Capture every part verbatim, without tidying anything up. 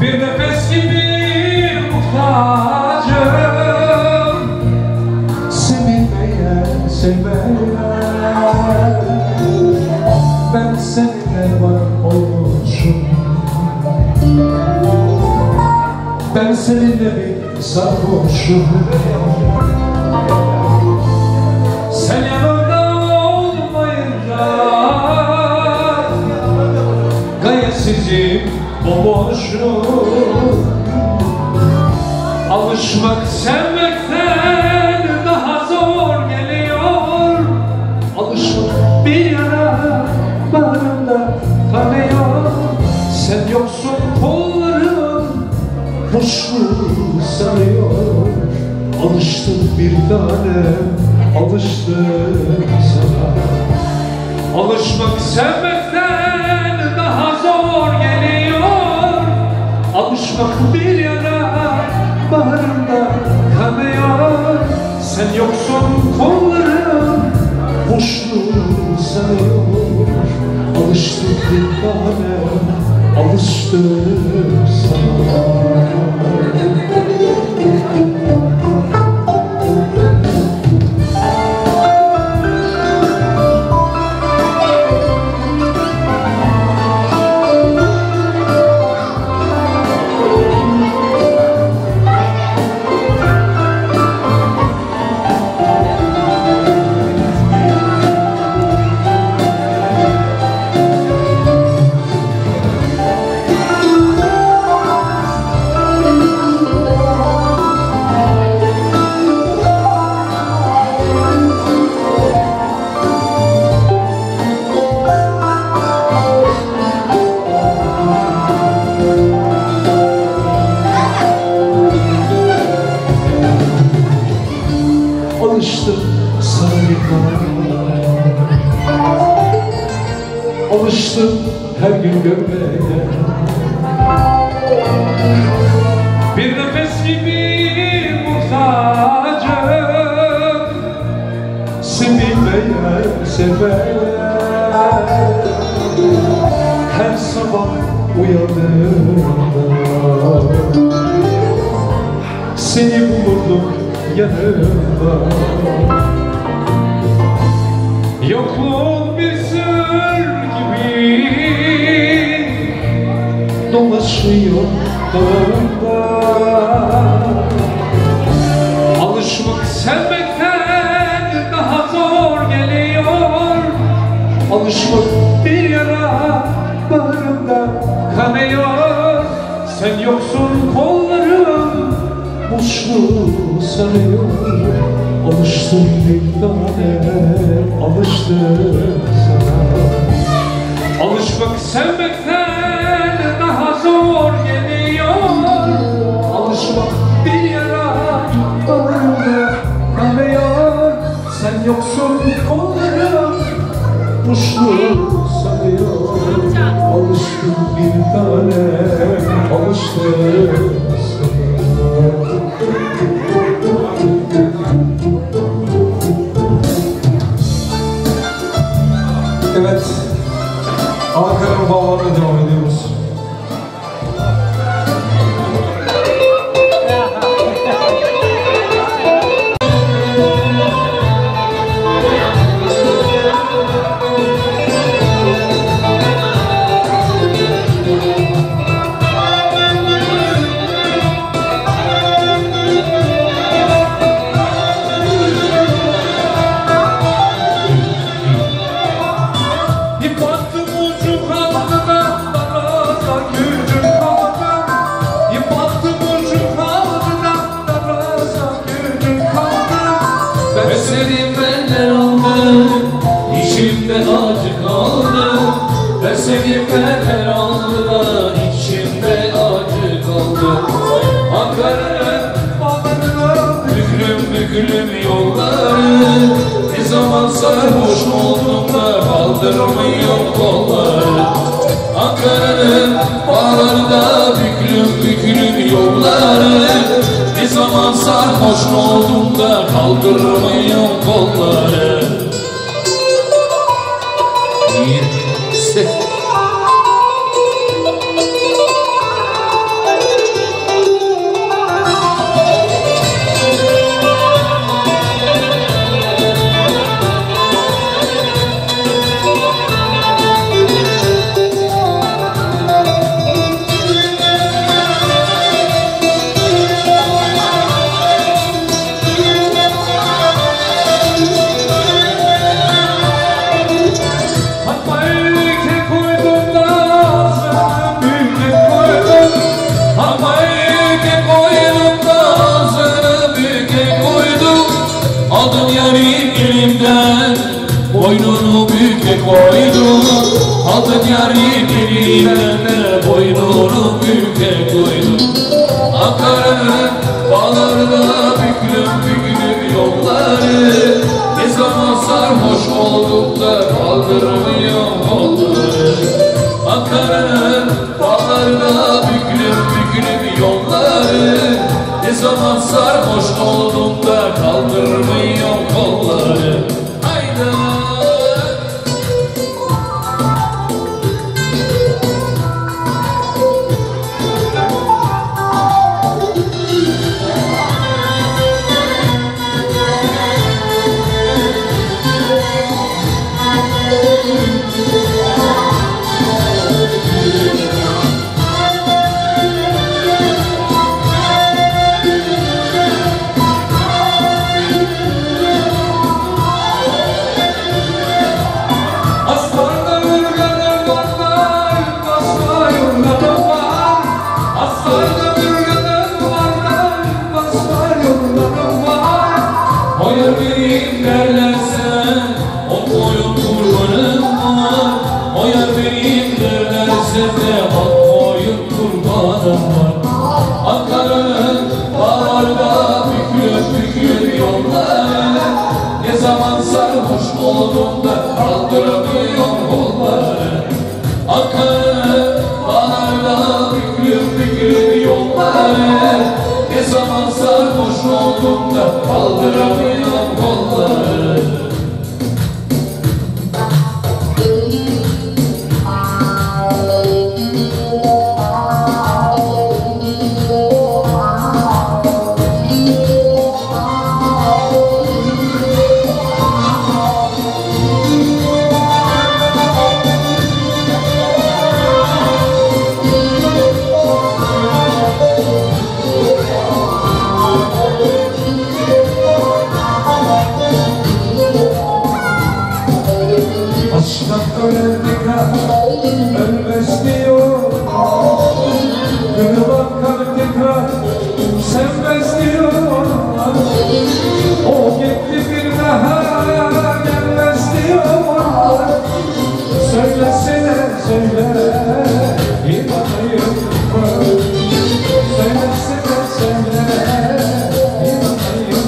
Bir nefes gibi muhtacım, sevilmeye, sevmeye. Ben seninle var olmuşum, ben seninle bir sarhoşum. Sen yanımda olmayınca gayesizim, bomboşum. Alışmak sevmekten daha zor geliyor. Alışmak bir yana bağrımda kanıyor. Sen yoksun, kollarım boşluğu sarıyor. Alıştım bir tanem, alıştım sana. Alışmak sevmekten daha zor geliyor. Alışmak bir yana bağrımda kanıyor. Sen yoksun, kollarım boşluğu sarıyor. Alıştım bir tanem, alıştım sana. Alıştım sana, alıştım her gün görmeye. Bir nefes gibi muhtacım, sevilmeye, sevmeye. Her sabah uyandığımda seni bulurdum yanımda. Yokluğun bir sır gibi dolaşıyor dağımda. Alışmak sevmekten daha zor geliyor. Alışmak bir yara bağrımda kanıyor. Sen yoksun, kollarım boşluğu sarıyor. Alıştım bir tanem, alıştım sana. Alışmak sevmekten daha zor geliyor. Alışmak bir yara bağrımda kanıyor. Sen yoksun, kollarım boşluğu sarıyor. Alıştım bir tanem, alıştım sana. Evet, Ankara'nın bağlarına devam ediyoruz. Besledim benden aldım, içimde acı kaldı. Besledim benden aldı da içimde acı kaldı. Ankara'nın bağlarına büklüm büklüm yolları. Ne zaman sarhoş oldum da kaldırmıyor kolları. Ankara'nın bağlarında büklüm büklüm yolları. Ne zaman sarhoş oldum da kaldırmıyor kolları. Bir, yiğitliğine boynunu büke koydum. Ankara'nın bağlarında büklüm büklüm yolları, ne zaman sarhoş oldum da kaldırmıyor kolları. Ankara'nın bağlarında büklüm büklüm yolları, ne zaman sarhoş oldum da kaldırmıyor kolları. Haydi. Oyar benim derlerse on boyun kurbanım var. Oyar benim derlerse de on boyun kurbanım var. Ankara'nın bağlarda bükülüp bükülüp yolları, ne zaman sarhoş oldum da kaldıramıyorum kolları. Ankara'nın bağlarda bükülüp bükülüp yolları, ne zaman sarhoş oldum da kaldıramıyorum kolları. Aşktan ölen tekrar ölmez diyor, kırılan kalp tekrar sevmez diyorlar. O gitti bir daha gelmez diyorlar. Söylesene söyle inanayım mı? Söylesene söyle inanayım.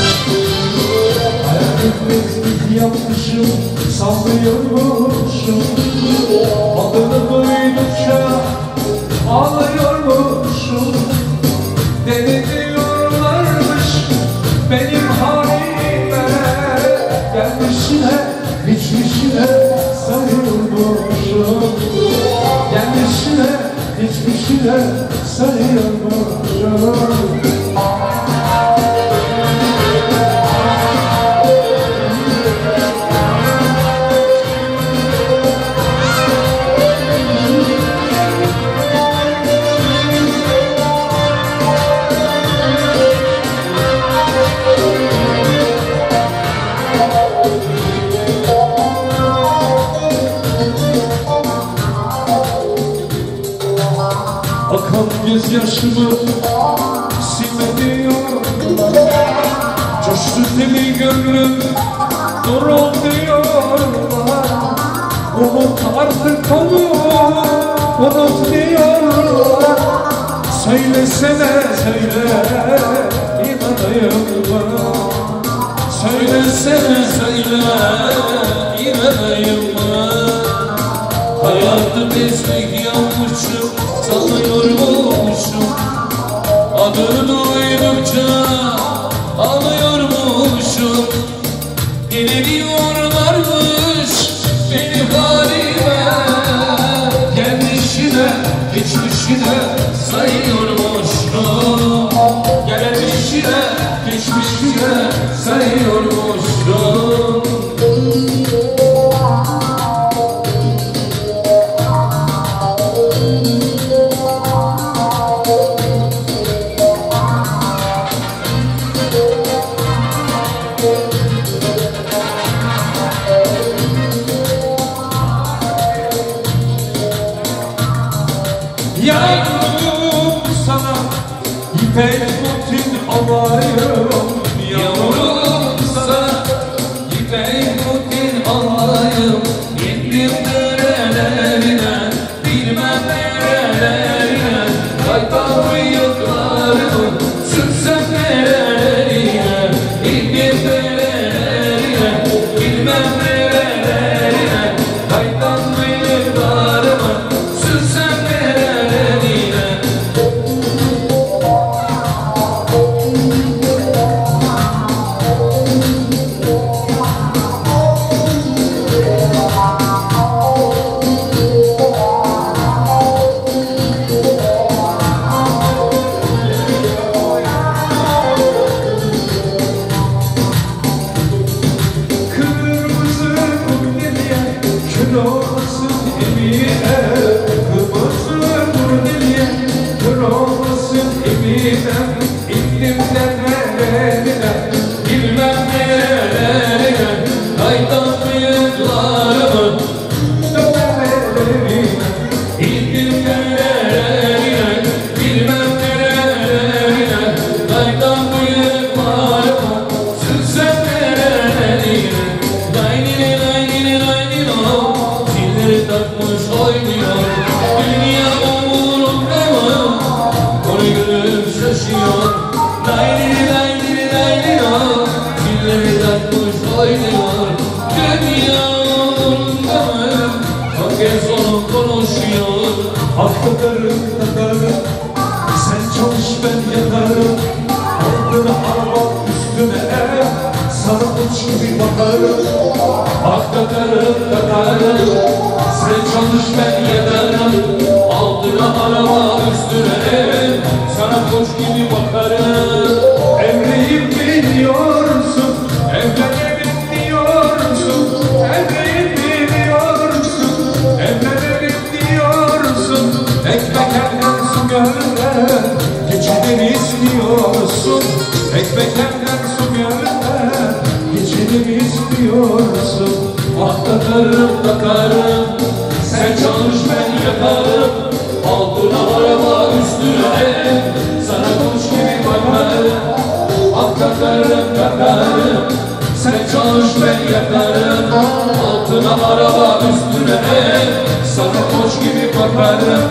Hayalimiz yapmışım, sallıyormuşum, adını duydukça ağlıyormuşum. Ne diyorlarmış benim halime, gelmişine geçmişine sarıyormuşum. Gelmişine geçmişine sarıyormuşum. Akan gözyaşımı silmediyor, coştu deli gönlüm durul diyorlar. Umut artık onu unut diyorlar. Söylesene söyle inanayım mı? Söylesene söyle inanayım mı? Hayatı bezmek yanmışım, sanıyormuşum. Adını duydukça ağlıyormuşum. Ne diyorlarmış benim halime, gelmişine geçmişine sayıyormuşum. Gelmişine geçmişine sayıyormuşum. Yavrum sana ipek mutin alayım, Yavrum sana ipek mutin alayım. Gittim derelerine gidem, indim tepelerine, bilmem nerelerine, kaydan bıyıklarımın tepelerine, indim tepelerine, bilmem nerelerine, kaydan bıyıklarımın sürsem nerelerine, laynine laynine laynine o, zilleri takmış oynuyor, dünya umurumda mı? Onu görüp şaşıyor, laynine laynine laynine o, zilleri takmış oynuyor, dünya umurumda mı? Herkes onu konuşuyor. Ah takarım takarım, sen çalış ben yatarım. Altına araba üstüne ev, sana uç gibi bakarım. Ah takarım takarım, sen çalış ben yatarım. Altına araba üstüne ev, sana koç gibi bakarım. Evleyip gidiyorsun, evlenelim diyorsun. Evleyip gidiyorsun, evlenelim diyorsun. Ekmek elden su gölden, geçelim istiyorsun. Ekmek elden su gölden, geçelim istiyorsun. Ah takarım takarım, sen çalış ben yatarım. Altına araba üstüne ev, sana koç gibi bakarım. Ah takarım takarım, sen çalış ben yatarım. Altına araba üstüne ev, sana koç gibi bakarım.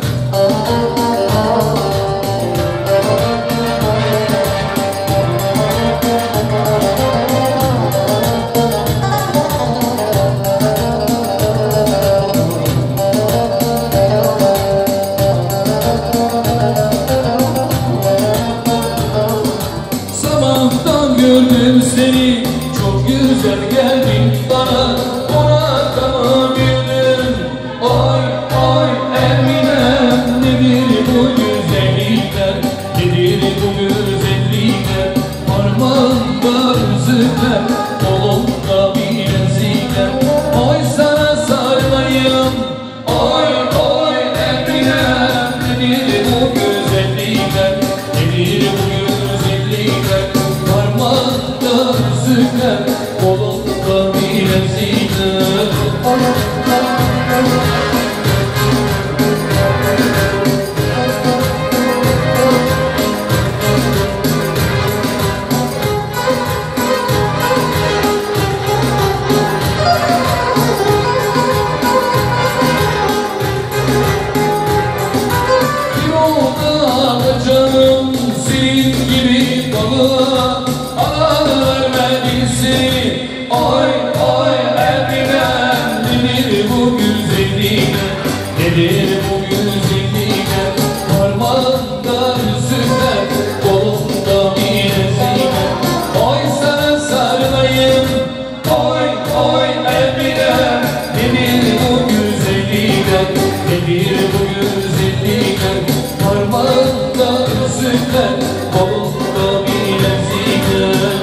Sabahtan gördüm seni, çok güzel geldin bana, ona tamam güldüm. Oy oy Eminem, nedir bu güzellikler, nedir bu güzellikler? Parmağında yüzükler, kolumda bilezikler, oy sana sarmayayım. Oy oy Eminem, nedir bu güzellikler, nedir bu güzellikler? Parmağında yüzükler, kolumda bilezikler. Yolda alacağım senin gibi balığa, alan vermedi seni. Oy oy Eminem, nedir bu güzellikler, nedir bu güzellikler? Parmağında yüzükler, kolumda bilezikler, oy sana sarılayım. Oy oy Eminem, nedir bu güzellikler, nedir bu güzellikler? Parmağında yüzükler, kolumda bilezikler.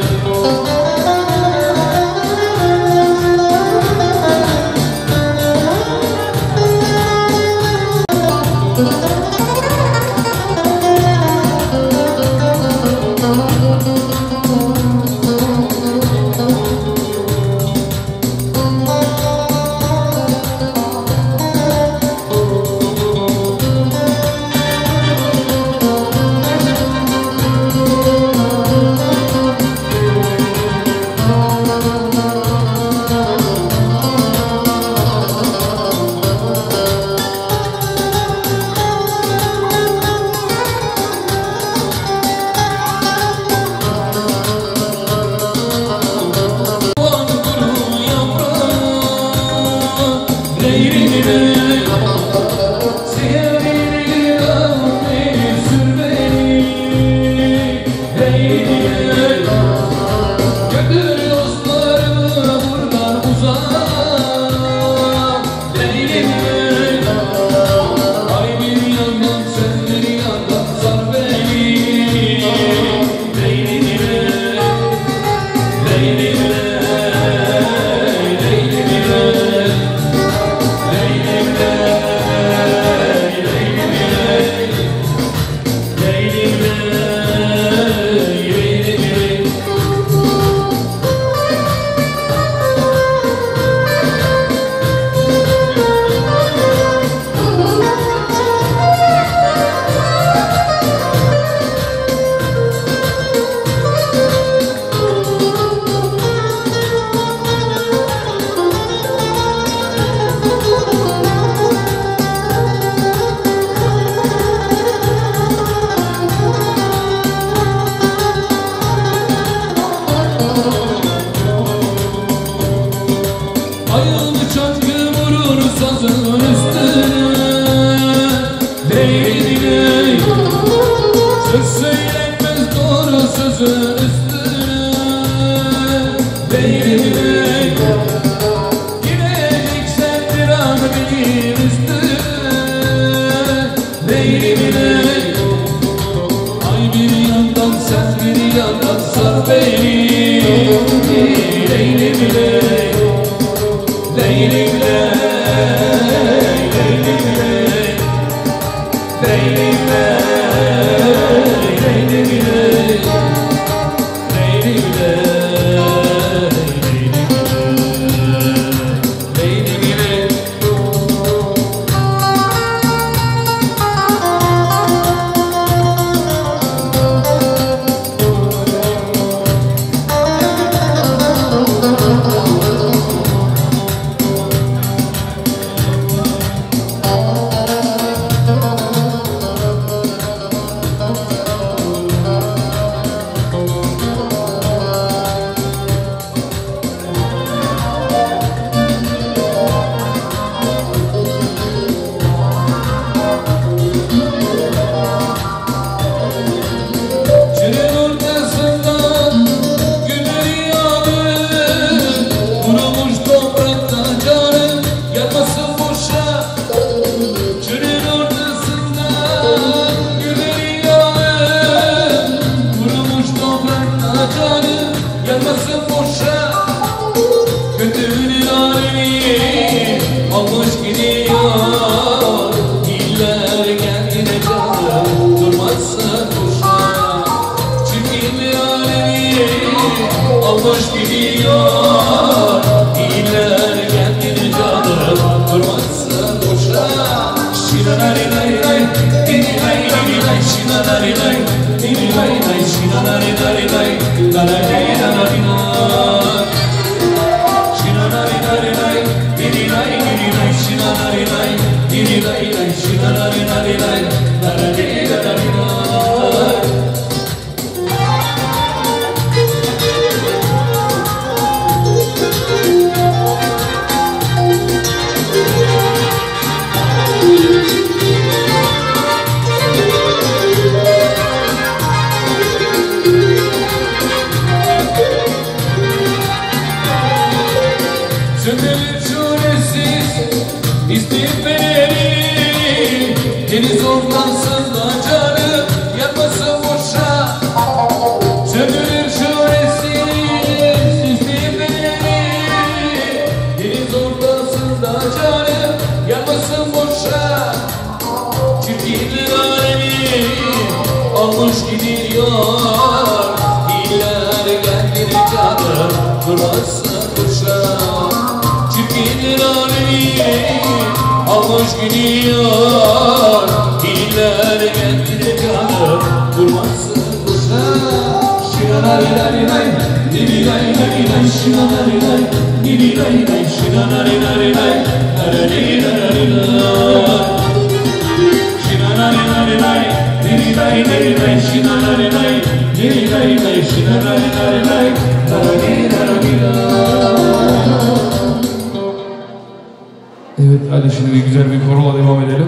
Evet, hadi şimdi bir güzel bir korola devam edelim.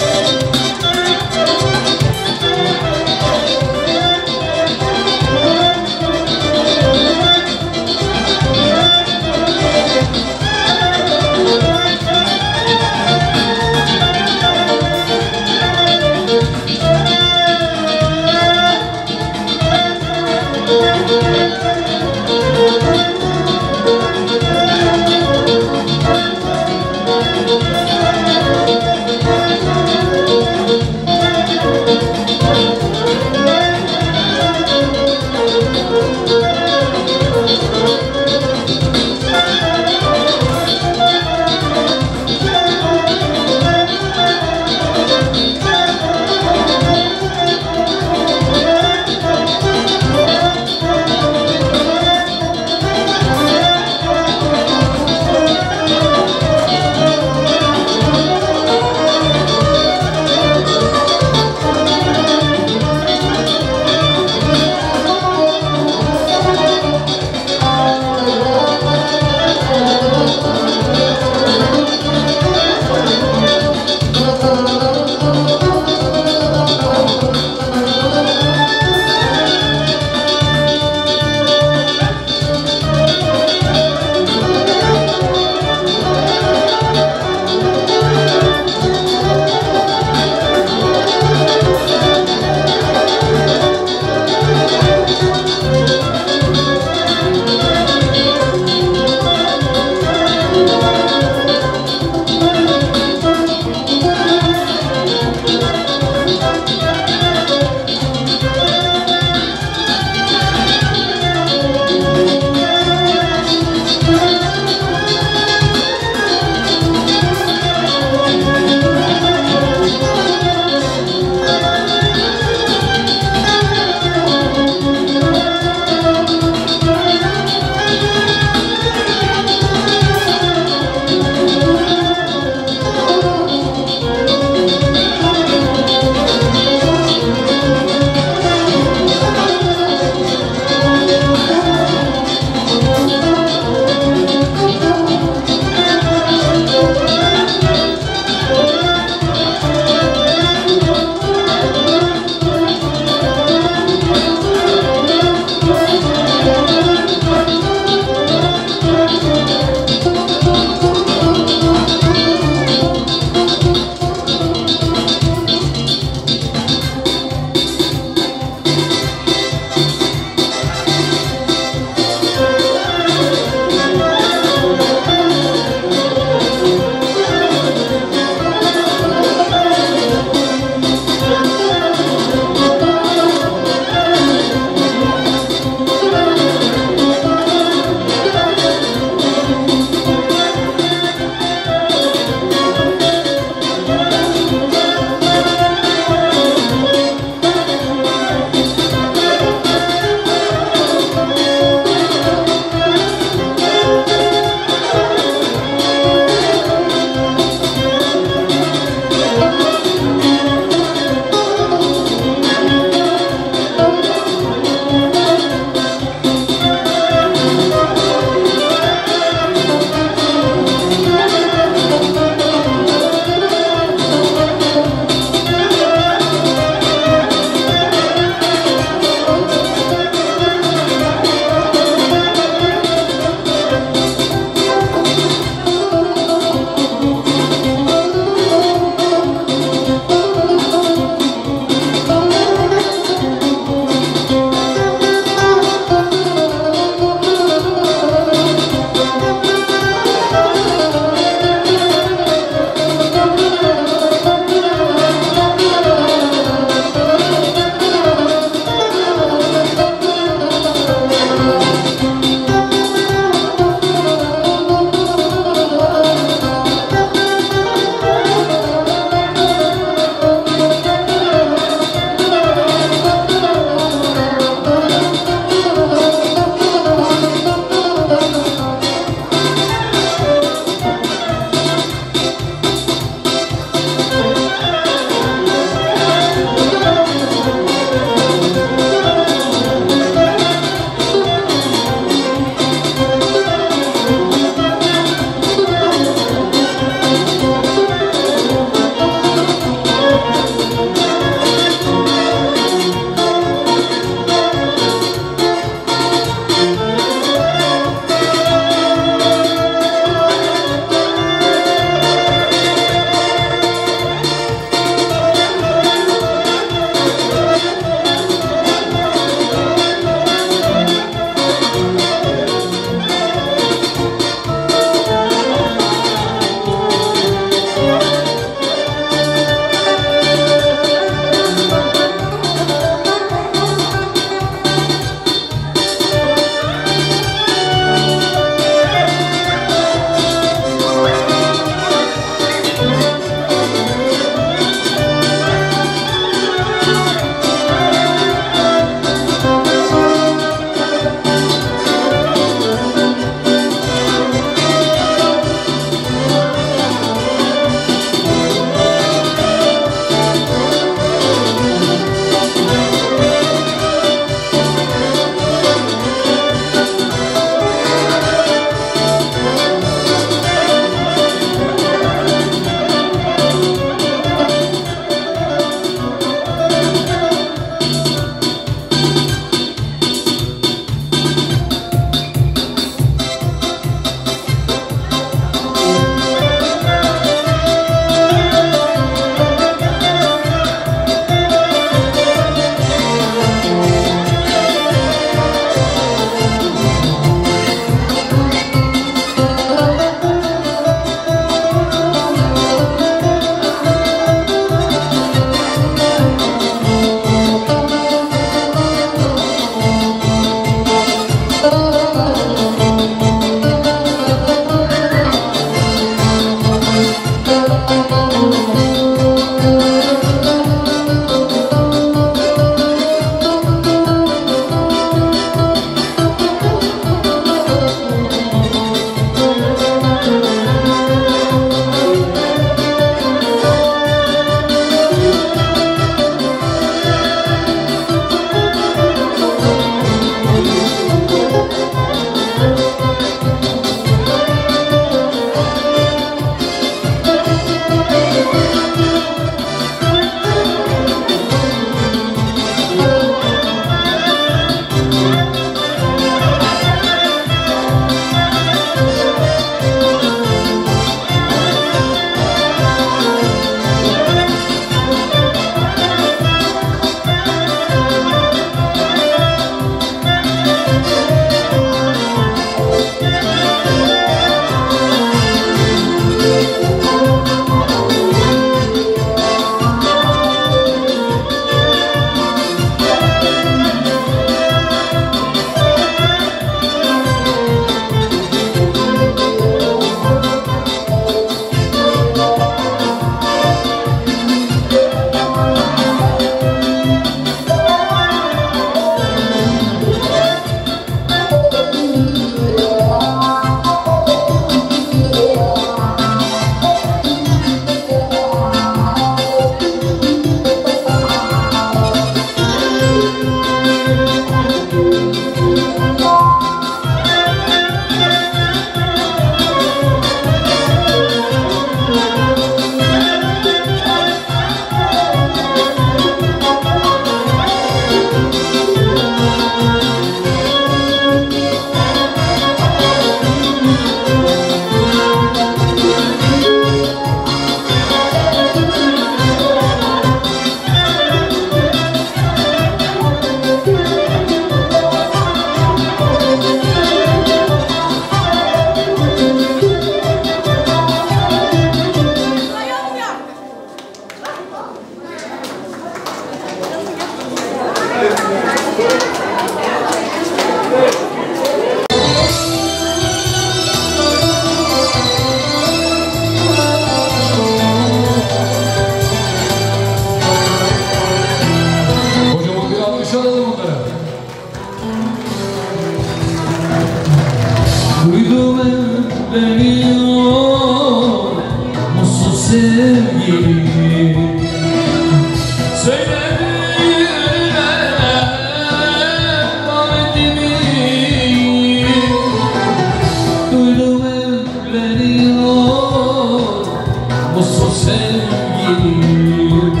gelir.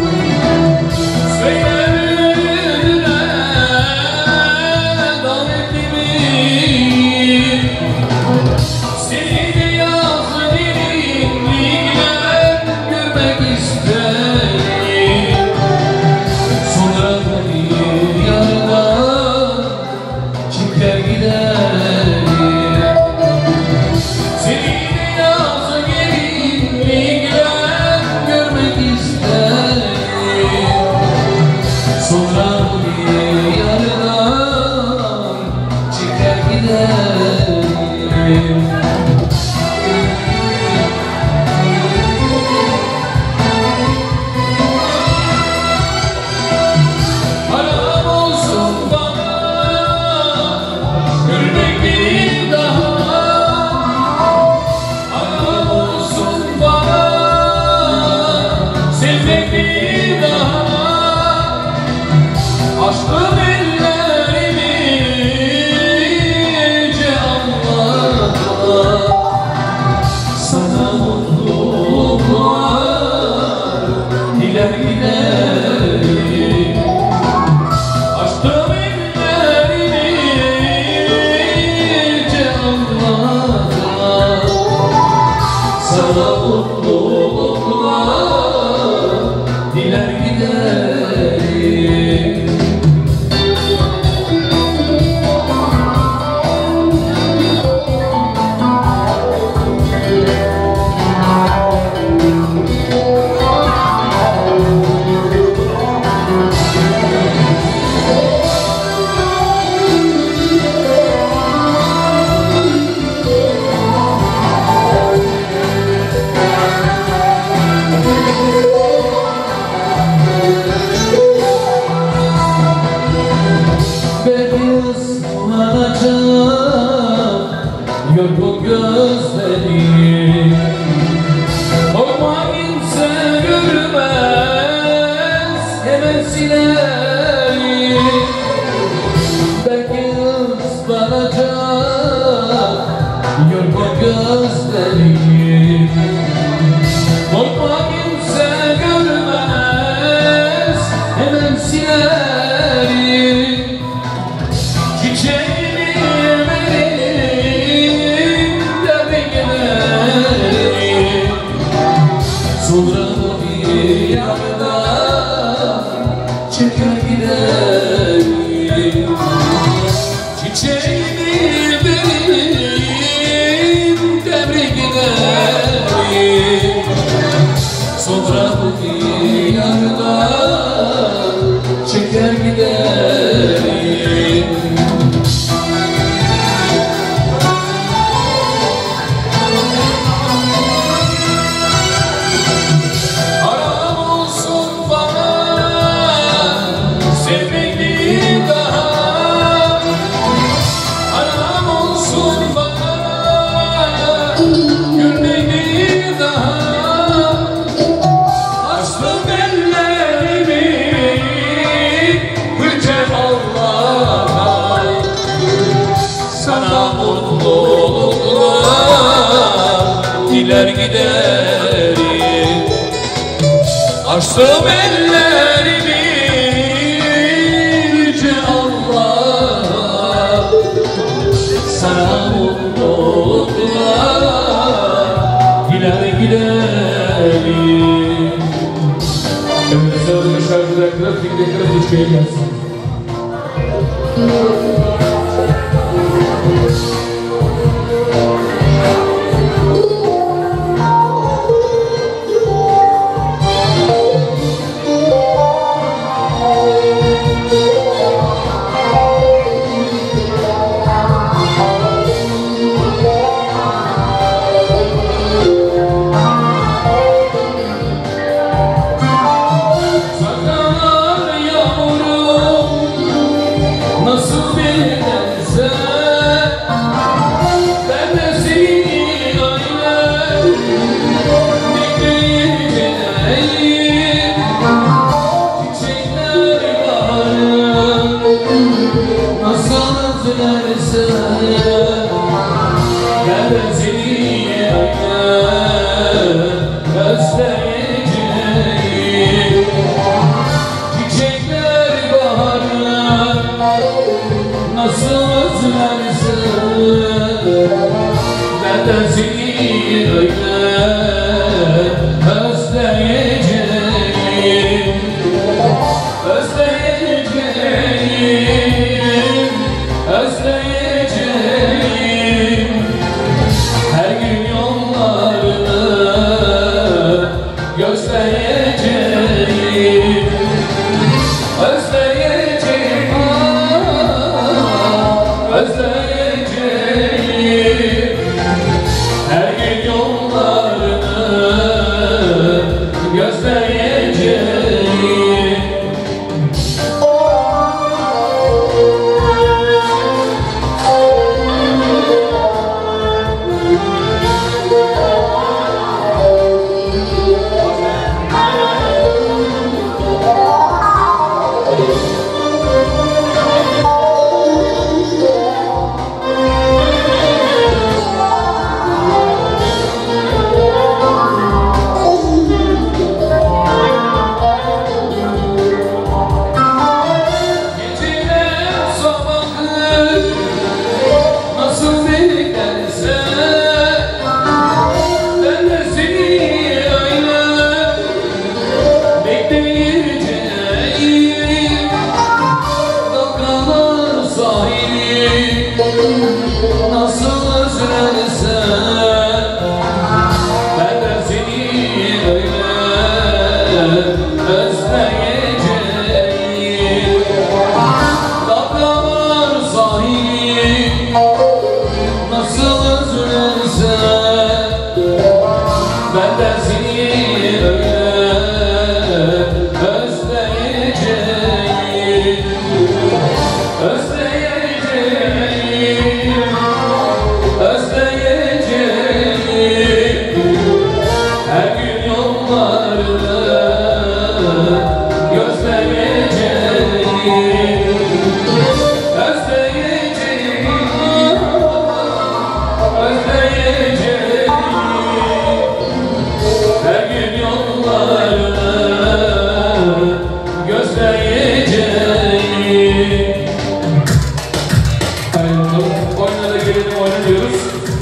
Söylemine davetli mi? Seni de yaz dilimliyle görmek isterim. Sonra beni yardan çeker giderim. Seni de yaz dilimliyle görmek isterim. Sonra beni yardan çeker giderim. Haram olsun bana gülmek bir daha. Haram olsun bana sevmek bir daha. Aşkım ellerimi yüce Allah'a, sana mutluluklar diler giderim. Açtım ellerimi yüce Allah'a, sana mutluluklar diler giderim. Yorgun gözlerim, korkma kimse görmez, hemen silerim. Belki ıslanacak yorgun gözlerim, korkma kimse görmez, hemen silerim. Çiçeğimi sonra bir yardan çeker giderim. Çiçeğimi vereyim devre giderim. Sonra bir yardan çeker giderim. Diler giderim. Açtım ellerimi yüce Allah'a, sana mutluluklar diler giderim. Evet, sevgili şarkılar, grafik ve grafik şey gelsin. Nasıl nasıl özlersin? Ben de seni öyle özleyeceğim, özleyeceğim, özleyeceğim. Her gün yollarını gözleyeceğim, özleyeceğim, ah, özleyeceğim. Her gün yollarını gözleyeceğim. Nasıl özlersen ben de seni öyle özleyeceğim. Dalgalar sahili nasıl özlersen ben de seni öyle özleyeceğim, özleyeceğim, özleyeceğim. Her gün yollarını gözleyeceğim, özleyeceğim, özleyeceğim. Her gün yollarını gözleyeceğim. Haydi bakalım, oyuna da gelelim, oyna diyoruz.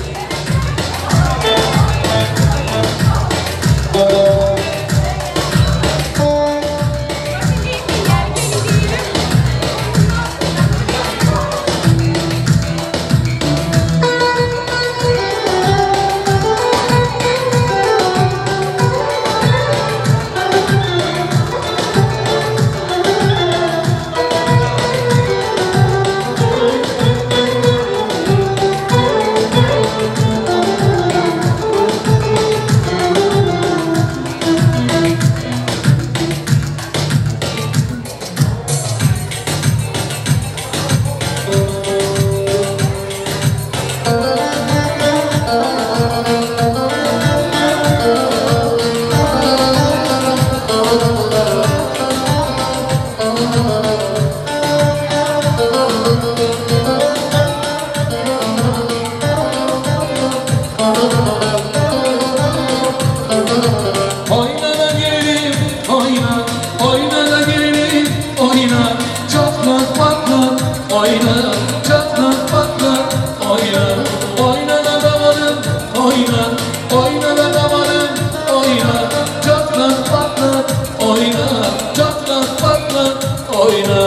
Oyna da gelelim, oyna, oyna da gelelim, oyna. Çatlat patlat, oyna, çatlat patlat, oyna. Oyna da damarım, oyna, oyna da damarım, oyna. Çatlat patlat, oyna, çatlat patlat, oyna.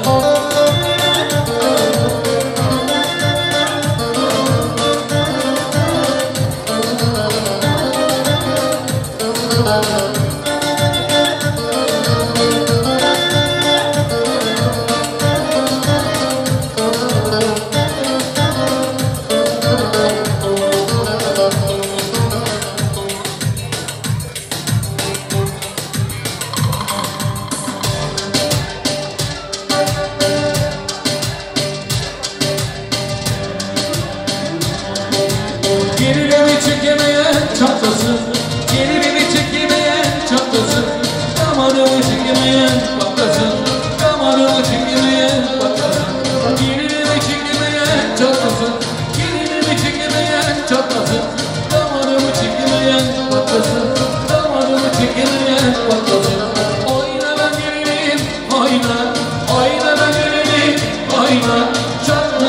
Gerilimi çekemeyen çatlasın, gerilimi çekemeyen çatlasın, damarımı çekemeyen patlasın, damarımı çekemeyen patlasın. Gerilimi çekemeyen çatlasın, gerilimi çekemeyen çatlasın, damarımı çekemeyen patlasın, damarımı çekemeyen patlasın. Oyna ben gerilim, oyna, oyna ben gerilim, oyna, çatlasın.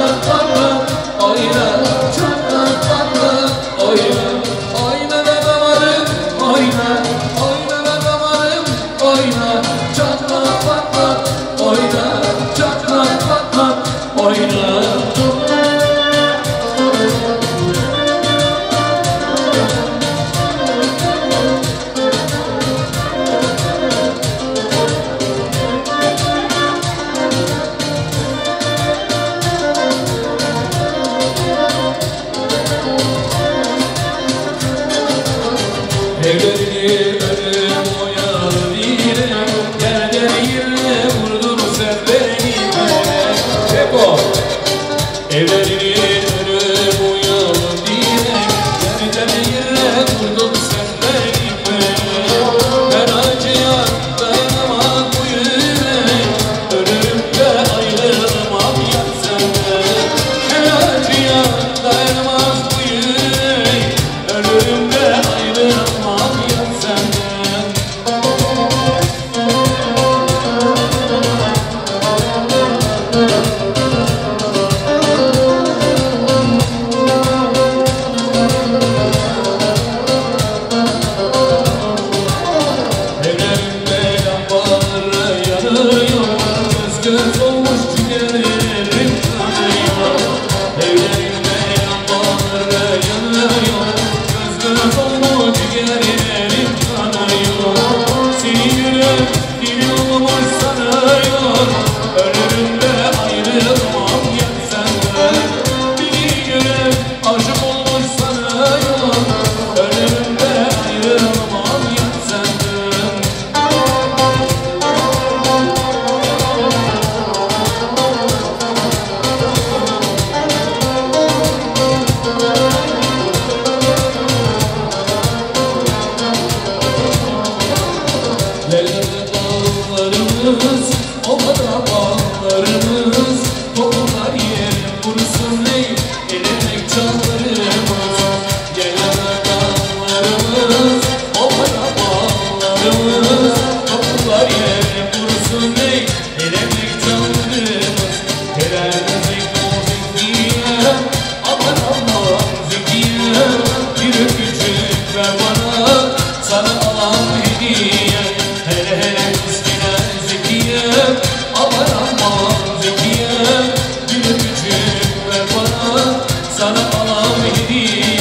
bağlarımız, ovada bağlarımız, toplar yer kurusun ey, elemek canlarımız. Yaylada dağlarımız, ovada bağlarımız, toplar yer kurusun ey, elemek canlarımız. Helallik o zekiye, aman aman zekiye, bir öpücük ver bana, sana alan hediye. Hele hele üstüne zekiye, aman aman zekiye, bir öpücük ver bana, sana alan hediye.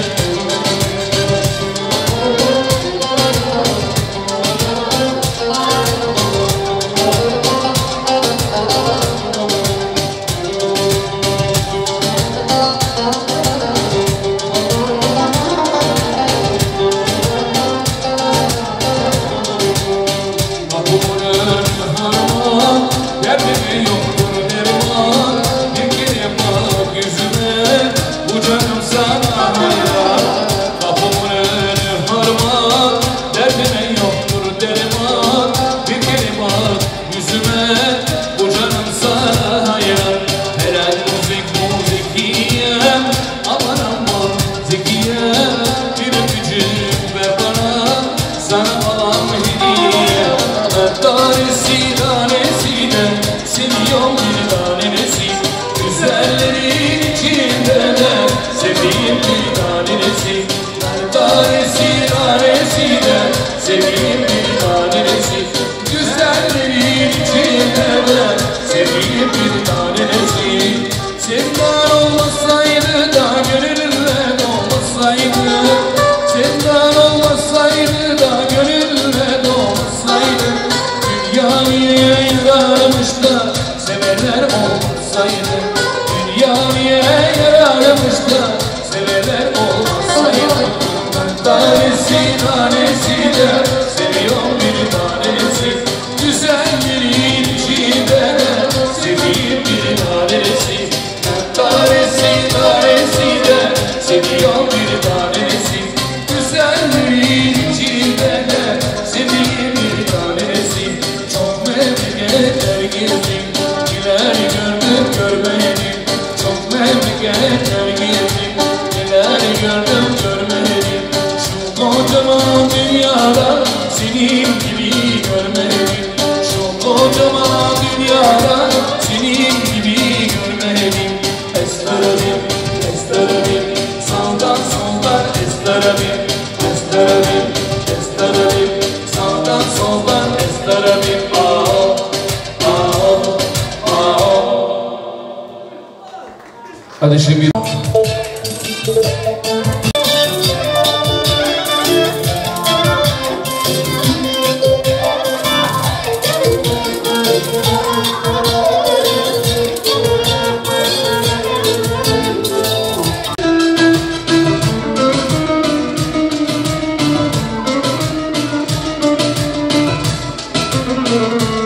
Seveyim bir tanesi, güzellerin içinde de seveyim bir tanesi. Sevdan olmasaydı da gönülle dolmasaydı, sevdan olmasaydı da gönülle dolmasaydı, dünya niye yararmış da severler olmasaydı, dünya niye yararmış da severler olmasaydı. Tanesi tanesi de seviyorum bir tanesi, güzellerin içinde de seveyim bir tanesi. Tanesi tanesi de seviyorum bir tanesi, güzellerin içinde de seveyim bir tanesi. Çok memleketler gezdim, neler gördüm görmedim. Çok memleketler gezdim, neler gördüm görmedim. Kocaman dünyada senin gibi görmedim. Şu kocaman dünyada senin gibi görmedim. Estarabim, estarabim, sağdan soldan estarabim, estarabim, estarabim, sağdan soldan estarabim. Aa, aa, aa. Hadi şimdi Müzik